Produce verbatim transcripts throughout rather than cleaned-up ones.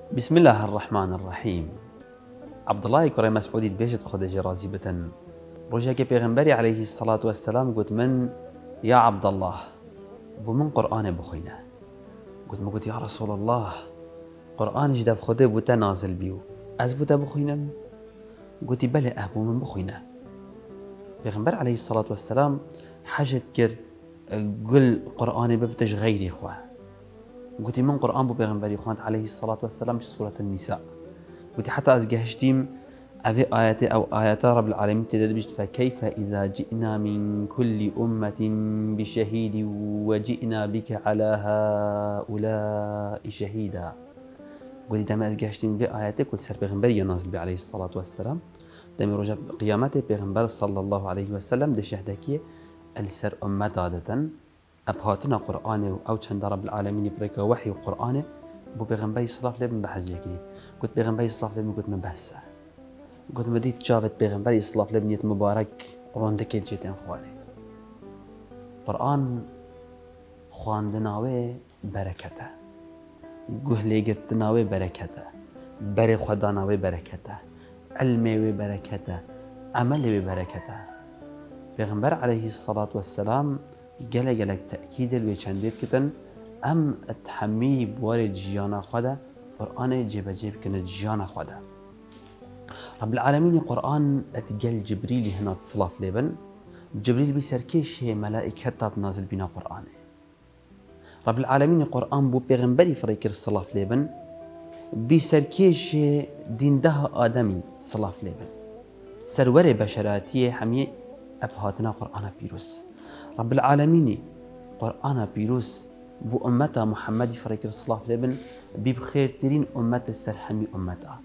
بسم الله الرحمن الرحيم. عبد الله كريم مسعودي بيجت خدج رازي بتن رجاك بيغنبري عليه الصلاة والسلام قلت من يا عبد الله ومن قرآن بخينا قلت ما قلت يا رسول الله قرآن جدف خده بوتا نازل بيو أز بوتا بخينا قلت بلى أبو من بخينا بيغنبر عليه الصلاة والسلام حاجة كر قل قرآن ببتج غيري خواه قلت من قرآن بو بيغنبري خوانت عليه الصلاة والسلام في سورة النساء قلت حتى أزجهشتيم أبي آيات أو آيات رب العالمين تدرجت فكيف إذا جئنا من كل أمة بشهيد وجئنا بك على هؤلاء شهيدا. قلت دام أزجهشتيم بآيات كل سر بيغنبري نازل عليه الصلاة والسلام دام رجع قيامته بيغنبر صلى الله عليه وسلم ده شهدكية السر أمة عادة أبهاتنا قرآن أو چند رب العالمين بريك وحي قرآن بو بيغنبري صلاة لبن بحجيكني قلت بيغنبري صلاة لبن قلت من بس قلت مديت شافت بيغنبري صلاة لبن يت مبارك روندك الجيتين خواني قرآن خواندناوي بركته قهلي قرتناوي بركته بري خداناوي بركته علمي بركته عملي بركته بيغنبر عليه الصلاة والسلام جل جلك تأكيد اللي چندید كتن ام تحمي بوارد جيانا خدا قرآن جيب جيب كنا جيانا خدا رب العالمين قرآن اتجل جبريل هنا تصلاف لبن جبريل بيسركيش هي ملائكة تاب نازل بنا قرآن رب العالمين قرآن بو بيغنبري فريكر الصلاف لبن بيسركيش دين ده آدمي صلاف لبن سرور بشراتي حمي أبهاتنا قرآن بيروس رب العالمين قرآن بيروس بو أمتا محمد فريكر الصلاة لبن ببخير ترين أمة السرحمي أمتا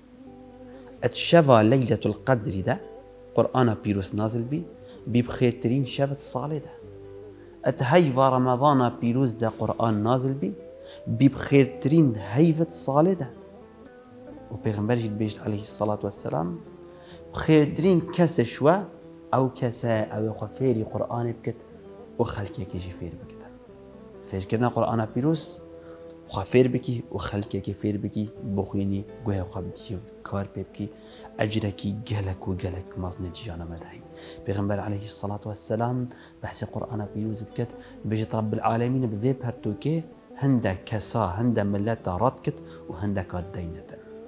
اتشفى ليلة القدر ده قرآن بيروس نازل بي ببخير ترين شفت الصالة ده اتهيفى رمضان بيروس ده قرآن نازل بي ببخير ترين هيفة الصالة ده وبيغنبر جد بيجد عليه الصلاة والسلام بخير ترين كاس شوى أو كاسا أو خفيري قرآن بكت وخلقك يجي فير بكذا فير كنا قرآن بيروس وخفير بكي وخلقك فير بكي بخويني جوه خبدي كار بكي أجركي جلك وجلك مزنة جانا مدهي بيغنبر عليه الصلاة والسلام بحث قرآن بيروس كت بيجت رب العالمين بذيب هرتوكي هندا كسا هندا ملتا راتكت وهندا كادينة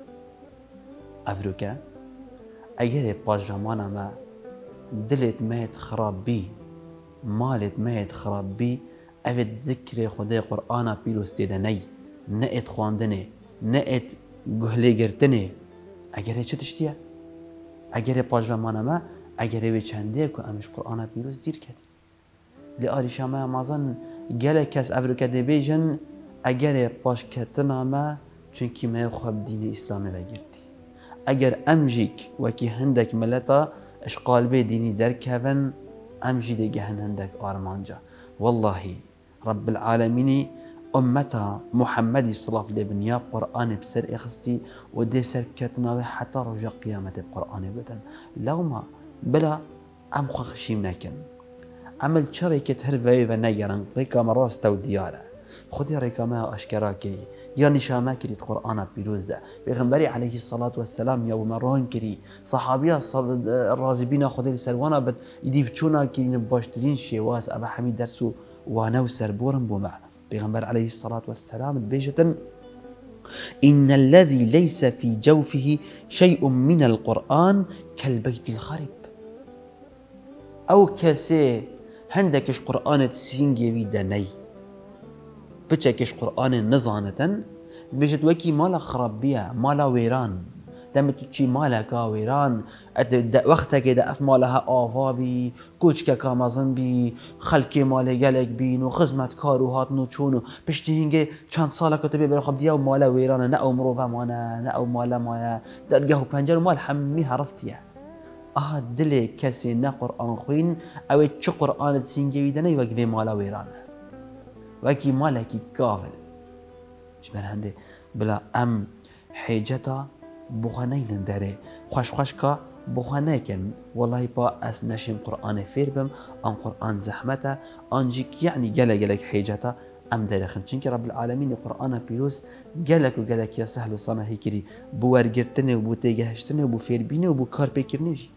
أفروكا أجري باجرامانا ما دلت ميت خراب بي مالت ميت خراب بي أفد ذكر خدای قرآن بيروس تدني نأت خواندنه نأت جهلي جرتنه أجره چه تشتيه أجره باج و مانما أجره و چنده که امش قرآن بيروس دير كدي لآل شما مازن جل کس افریقا دیویژن أجره باج کتنا ما چونکی ما خواب دین اسلامی بگیردی اگر امجیک وکی هندک ملتا اشقال به دینی در کهون امجي دي جهن عندك آرمانجا والله رب العالمين أمتا محمد صلى الله عليه وسلم يا قرآن بسر إخستي ودي سر كتنا حتى رجع قيامة القرآن بدن لو ما بلا أم خشيم نكن عمل شركة هرفي ونجرن ريكا مراس تو ديارة خدي ريكا ما أشكراكي يا نشامة كريت قرآن بيروز ده بيغنبري عليه الصلاة والسلام يا ومران كري صحابيا الرازبين خدي السروانا بد يديف تشونا كرين باشترين شواس أبا حميد درسو وانا وسربورن بومع بيغنبر عليه الصلاة والسلام بيجة إن الذي ليس في جوفه شيء من القرآن كالبيت الخرب أو كسي هندكش قرآن تسينجي بيدني بچكش قرآن نزانة بيجت وكي مالا خراب بيها مالا ويران دمت تشي مالا كا ويران وقتها كده اف مالها آفابي كوچكا كامازن بي خلقي مالي جالك بين وخزمت كارو هاتنو چونو بشتي هنگي چند سالا كتبه برا خب ديا ومالا ويران نأو مروفا مانا نأو مالا مايا درگه پنجر مال حميها رفتيا اه دلي كسي نا قرآن خوين او چه قرآن تسينجي ويدني وكي مالا ويرانه وكي مالكي كافل شبر هندي بلا ام حيجتا بخانين داري خوش خوشكا بخانيكن والله با اس نشم قرآن فيربم ان قرآن زحمته انجيك يعني جلا جلك حيجتا ام درخن چونکه رب العالمین قرآن پیروز گلک و گلک یا سهل و صنعی کری بو ورگرتنه و بو تیگهشتنه و بو فیربینه و بو کار پیکرنه.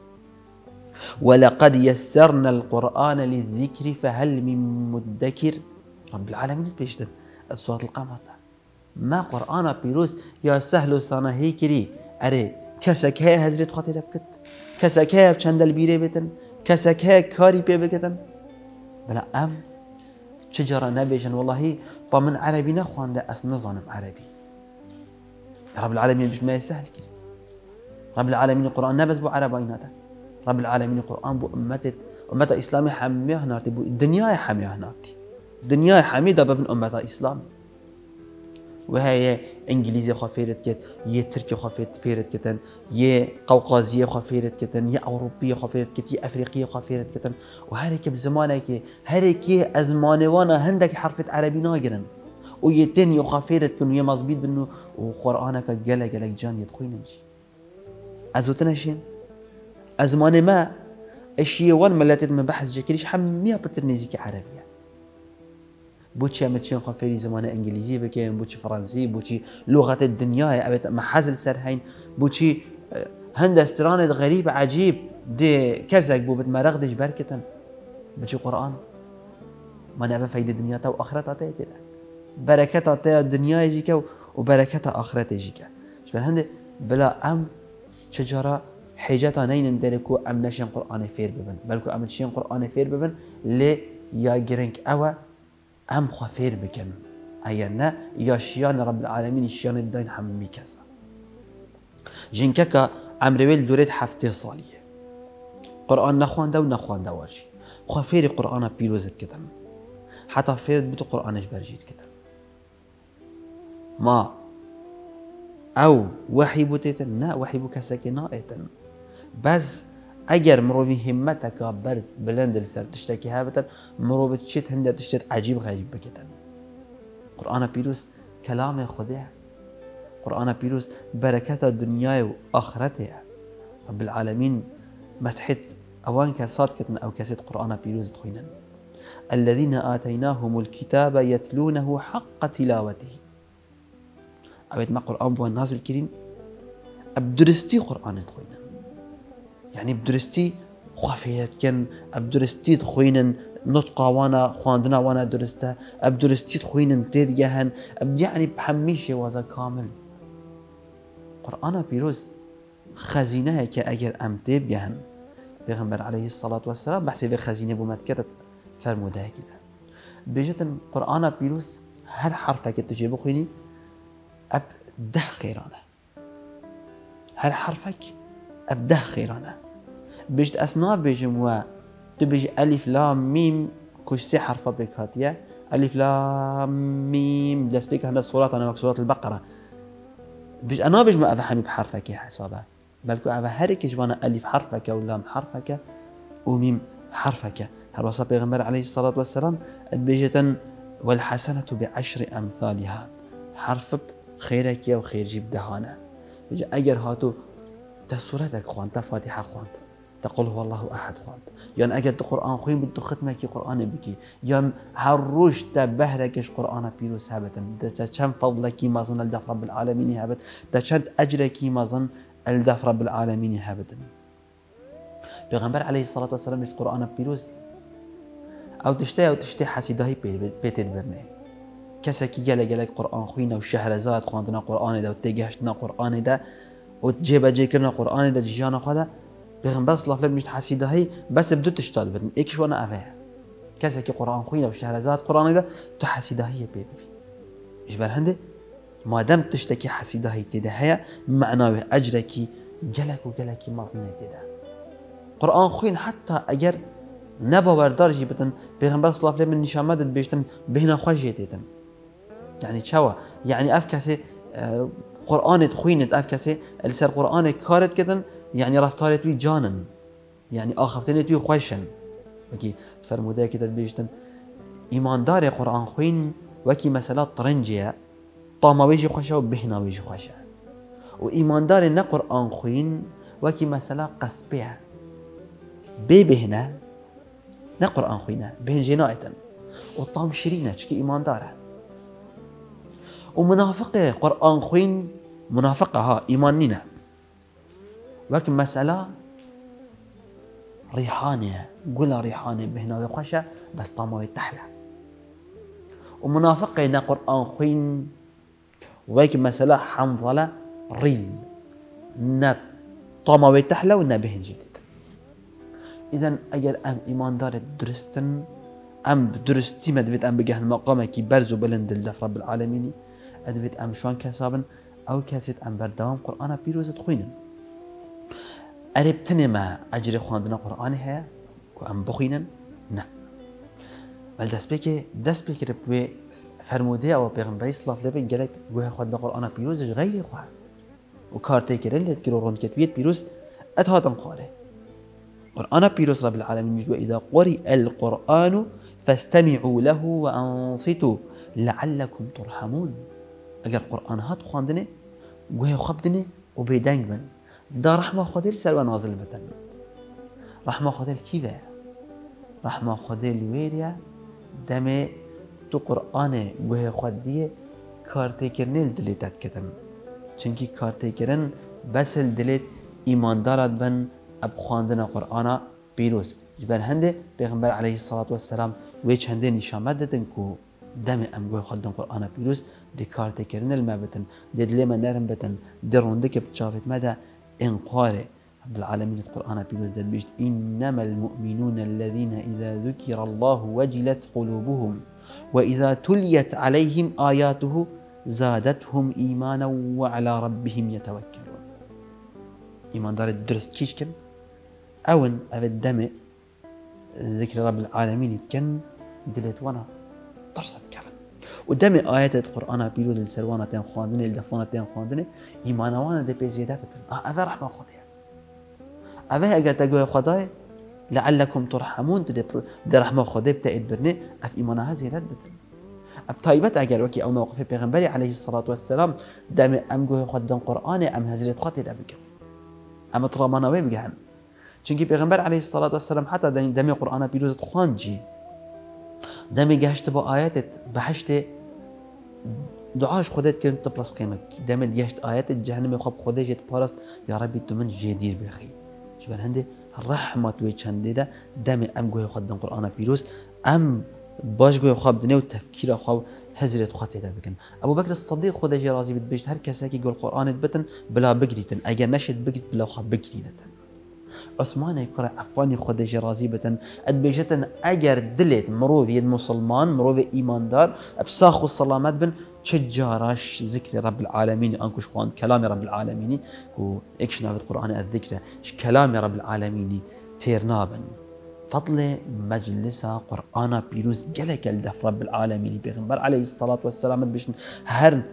ولقد يسرنا القرآن للذكر فهل من مدكر. رب العالمين بيشتد سورة القمر ده ما قرآن بيروز يا سهل صنعي كري أري كسك هي هزرت خاطر بكت كسك هي بچند البيري بتن كسك هي كاري بي بكتن بلا أم شجرة نبيشن والله طمن عربي نخوان ده أس نظام عربي. رب العالمين مش ما يسهل كري. رب العالمين القرآن نبز بو عربي ده. رب العالمين القرآن بو أمتت أمتا إسلامي حميه نارتي بو الدنيا حميه نارتي الدنيا حميدة بابن أمتا إسلامي وهي إنجليزي خافيرت كت يه تركي خافيرت فيرت كتن يه قوقازية خافيرت كتن يه أوروبية خافيرت كت يه أفريقية خافيرت كتن وهريك بزمانك هريك أزمان وانا هندك حرفة عربي ناجرن ويتن يخافيرت كن يه مزبيط بنو وقرآنك جل جلك جان يدخوينج أزوتناشين أزمان ما الشيء وان ملاتت من بحث جاكريش حمية بترنيزيكي عربية بوتشي أمتشين خافيري زمان إنجليزي بكين بوتشي فرنسي بوتشي لغة الدنيا أبت محازل سرهين بوتشي هندسترانة غريب عجيب دي كزك بو بتمرغدش بركة بوتشي قرآن ما نبى فايدة الدنيا تا وآخرتها تا تلا بركتها تا الدنيا يجيك وبركتها آخرتها يجيك شبه هند بلا أم شجرة حاجتا نين ندركو أم نشين قرآن فير ببن بلكو أم نشين قرآن فير ببن لي يا جرينك أوا أم خفير بكن أينا يا شيان رب العالمين شيان الدين حممي كذا جنكك عمرويل دوريت حفتي صالية قرآن نخوان دا ونخوان دا واجي خفير قرآن بيروزت كتن حتى فيرد بتو قرآنش برجيت كتن ما أو وحي بوتيتن نا وحي بكسكنائتن بس اگر مروفي همتك برز بلند السر تشتكي هابتن مروفي تشت هنده تشت عجيب غريب بكتن قرآن بيروس كلام خديه قرآن بيروس بركات الدنيا وآخرته رب العالمين متحت أوان كساد كتن أو كسد قرآن بيروس تخينن الذين آتيناهم الكتاب يتلونه حق تلاوته أبيت ما قرآن بوان نازل كرين أبدرستي قرآن تخينن يعني بدرستي خفيت كن أبدرستي تخوينن نطقا وانا خواندنا وانا درسته أبدرستي تخوينن تدجهن أب يعني بحميشة وذا كامل قرآن بيروز خزينة كأجر أم تبجهن بيغمبر عليه الصلاة والسلام بحسب خزينة بمتكتة فرموده كده بيجت قرآن بيروز هر حرفك تجيب خويني أب ده خيرانه هر حرفك أبده خيرانه بيجت أسنا بيجم و تبيج ألف لام ميم كش سي حرفة بك هاتية ألف لام ميم دس بيك هذا الصورات أنا سورة البقرة بيج أنا بيج ما أفهم بحرفك يا حسابه بلكو أفهرك جوانا ألف حرفك ولام حرفك وميم حرفك هل وصف بيغمبر عليه الصلاة والسلام بيجتن والحسنة بعشر أمثالها حرف خيرك يا وخير جيب دهانه بيج أجر هاتو تسورتك خوانت فاتحة خوانت تقول هو الله أحد خوانت يعني أجر القرآن خوين بدو ختمك قرآن بكي يعني هروش تبهركش قرآن بيروس هابتن تشان فضلك ما ظن الدف رب العالمين هابت تشان أجرك ما ظن الدف رب العالمين هابتن بيغمبر عليه الصلاة والسلام مش قرآن بيروس أو تشتي أو تشتي حسيدهي بيت برنه كسكي جل جلك قرآن خوينا وشهرزاد خواندنا قرآن ده وتجهشنا قرآن ده وتجيب أجيكرنا قرآن ده جيجانا خدا بيغمبر صلى الله عليه وسلم مش حسيدهي بس بدو تشتغل بدن إيش وانا أفهم كسكي قرآن خوينا وشهرزاد قرآن ده تحسيدهي بيبي إيش بالهندي ما دام تشتكي حسيدهي تدهيا معناه أجرك جلك وجلك ما صنعت ده قرآن خوين حتى أجر نبا بردارجي بدن بيغمبر صلى الله عليه وسلم نشامات بيشتن بهنا خشيتين يعني شوا يعني أفكاسي آه قرآن تخوينت أفكاسي السر قرآن كارت كدن يعني رفتارت بي جانن يعني آخرتنت بي خوشن وكي فرموده كده بيشتن إيمان دار قرآن خوين وكي مسألة طرنجية طاما ويجي خوشة وبهنا ويجي خوشة وإيمان دار نا قرآن خوين وكي مسألة قسبية بي بهنا نا قرآن خوينا بهن جناية وطعم شيرينه شكي إيمان داره ومنافقة قرآن خوين منافقة ها إيمان نينا ولكن مسألة ريحانة قولها ريحانة بهنا ويقشة بس طعمه يتحلى ومنافقة نا قرآن خوين ولكن مسألة حنظلة ريل نا طعمه يتحلى ونا بهن جديد إذن أجل أم إيمان دار درستن أم بدرستي ما دفت أم بجهن مقامة كي برزو بلند الدف رب العالمين أدفت أم شوان كسابن أو كاسيت أم بردوام قرآن بيروزة خوينن أربتني ما أجري خواندنا قرآن هيا كو أم بخينن نا بل دست بيكي دست بيكي ربوي فرمودي أو بيغمبري صلاة لبين جالك قوها خواندنا قرآن بيروزة غير خواه وكارتي كرن لتكيرو رون كتويت بيروز أتهاتن قاره قرآن بيروز رب العالمين يجوا إذا قرئ القرآن فاستمعوا له وأنصتوا لعلكم ترحمون اگر قرآن هات خواندنه گوه خبدنه و بیدنگ بن دا رحمه خودل سر و نازل بتن رحمه خودل کی به رحمه خودل ویریا دم تو قرآن گوه خودیه کارتی کرنل دلیتت کتن چنکی کارتی کرن بس دلیت ایماندارد بن اب خواندن قرآن پیروز جبر هنده پیغمبر علیه الصلاة والسلام ویچ هنده نشامت دادن کو دم ام گوه خواندن قرآن پیروز دی کارت کردن الما بتن دی دلما نرم بتن دی رونده که بتشافت مدى انقاره رب العالمين القرآن بيروز دل بيشت إنما المؤمنون الذين إذا ذكر الله وجلت قلوبهم وإذا تليت عليهم آياته زادتهم إيمانا وعلى ربهم يتوكلون إيمان دار الدرس كيش كن أون أبد الدم ذكر رب العالمين يتكن دلت وانا طرست كلام ودم آيات القرآن بيروز السروانة تين خواندنه الدفانة تين خواندنه إيمان وانا دي بيزيدا بتن آه أفا رحمة خديا أفا أجر تقوى خداي لعلكم ترحمون دي رحمة خديا بتاعد برنه أف إيمانها زيادات بتن أب طيبت أجر وكي أو موقف پیغمبري عليه الصلاة والسلام دم أم قوه خدن قرآن أم هزرت خاطر أبقى أم طرامانا ويبقى چونكي پیغمبر عليه الصلاة والسلام حتى دم قرآن بيروز خوانجي دم جهشت با آيات بحشت دعاش خودت كنت تبرس قيمك دم جهشت آيات الجهنم يخب خودت جت بارس يا ربي تمن جدير بخي شبان هندي رحمة ويشندي ده دم أم جوه خدن قرآن بيروز أم باش جوه خاب دنيا وتفكير خاب هزرت خاطر ده بكن أبو بكر الصديق خودت جي رازي بتبيش هر كساكي يقول القرآن بتن بلا بقريتن أجر نشد بقريت بلا خاب بقرينتن عثمان يقرأ عفاني خود جرازي بتن أدبجتن أجر دلت مروف يد مسلمان مروف إيمان دار بساخو السلامات بن تجاراش ذكر رب العالمين أنكش خوان كلام رب العالمين كو إكشنا في القرآن الذكر كلام رب العالمين تيرنابن فضل مجلس قرآن بيروز جلك الدف رب العالمين بيغمبر عليه الصلاة والسلام بيشن هر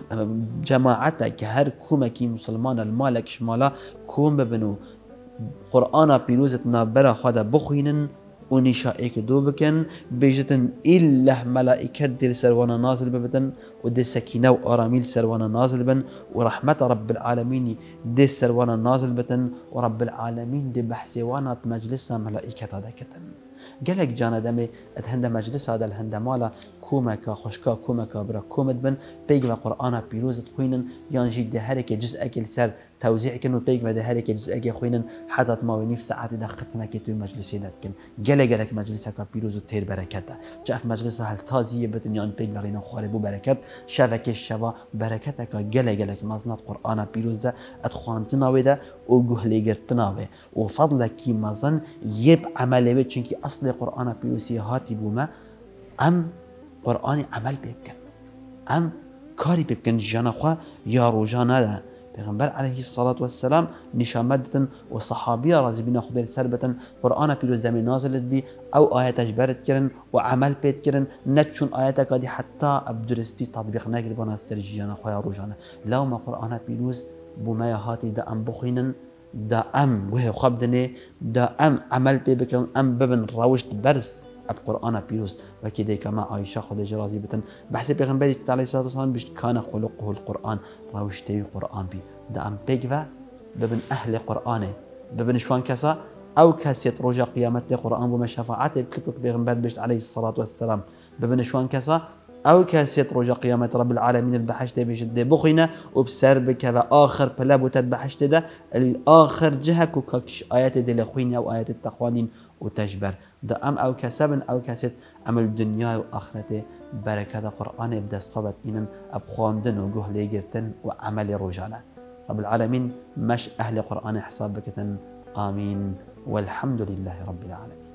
جماعتك هر كومكي مسلمان المالك شمالا كوم ببنو قرآن بيروزت نابرا خدا بخوينن ونشائك دوبكن بيجتن إلا ملائكة دي سروانا نازل ببتن ودي سكينة وآراميل سروانا نازل بن ورحمة رب العالمين دي سروانا نازل بتن ورب العالمين دي بحسيوانا مجلسة ملائكة داكتن قالك جانا دمي اتهند مجلس هذا الهند مالا كومكا خشكا كومكا برا كومد بن بيجوا قرآن بيروزت خوينن يانجي ده هرك جزء أكل سر توزيع كنو بيجوا ده هرك جزء أكل خوينن حتى ما ونيف ساعات ده ختمة كتو مجلسي داتكن جل جلك مجلسك بيروز تير بركته جاف مجلسها التازية بتن يان بيجوا رينا خاربو بركات شبك الشوا بركتك جل جلك مزنات قرآن بيروز ده أدخوانتنا وده وجه ليجرتنا به وفضلك كي مزن يب عمله بتشنكي أصل قرآن بيروسي هاتي بوما أم قرآن عمل بيبكن أم كاري بيبكن جانا خوا يا روجانا ده پیغمبر عليه الصلاة والسلام نشامدتن وصحابية رازبين خدير سربتن قرآن بيروز زمين نازلت بي أو آيات جبرت كرن وعمل بيت كرن نتشون آياتك دي حتى أبدرستي تطبيق ناقل بنا السرجي جانا خوا يا روجانا لو ما قرآن بيروز بما يهاتي دا أم بخينن دا أم وهي خبدني دا أم عمل بيبكن أم ببن روشت برز القرآن بيروز وكذا كما عائشة خديجة رازي بتن بحسب پیغمبر عليه الصلاة والسلام بيشت كان خلقه القرآن روشتي القرآن بي دا أم بيجوا ببن أهل قرآنه ببن شوان كسا او كاسيت رجا قيامت قرآن بما شفاعت بكتبك بيغنبات بشت عليه الصلاة والسلام ببن شوان كسا او كاسيت رجا قيامت رب العالمين البحشت بشد بخينا وبسر بك آخر بلاب وتدبحشت ده الآخر جهك وكاكش آيات دي لخوين او آيات التقوانين وتجبر ده ام او كسبن او كاسيت ام الدنيا واخرته بركة قرآن بدست طبت إنن أبخواندن وجهلي جرتن وعمل رجانا رب العالمين مش أهل قرآن حساب بكتن آمين والحمد لله رب العالمين.